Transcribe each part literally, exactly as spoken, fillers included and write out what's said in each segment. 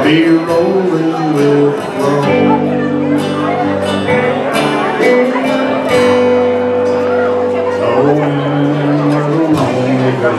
I'll be rolling with the flow. Going where the lonely go.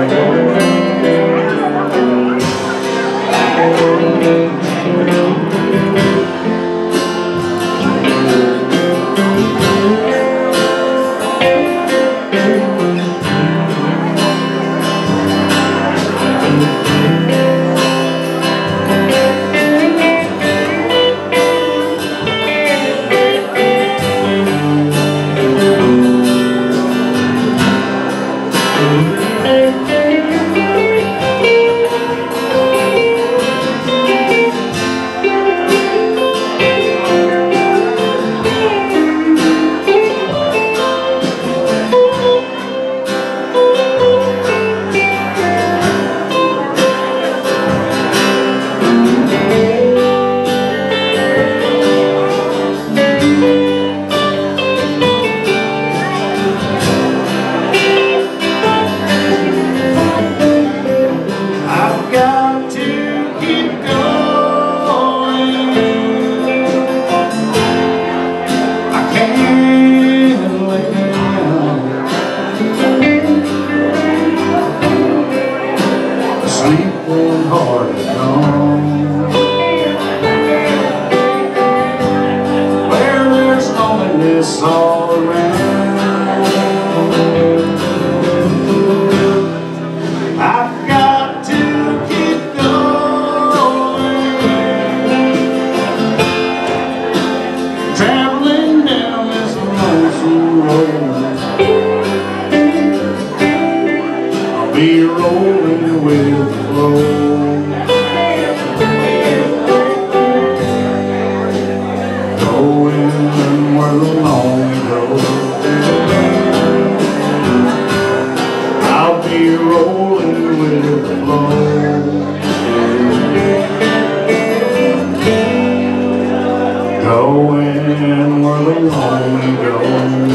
Sleeping hard is gone. Where there's loneliness all around, I've got to keep going, traveling down this lonesome road. I'll be rolling with the flow. Going where the lonely go. I'll be rolling with the flow. Going where the lonely go.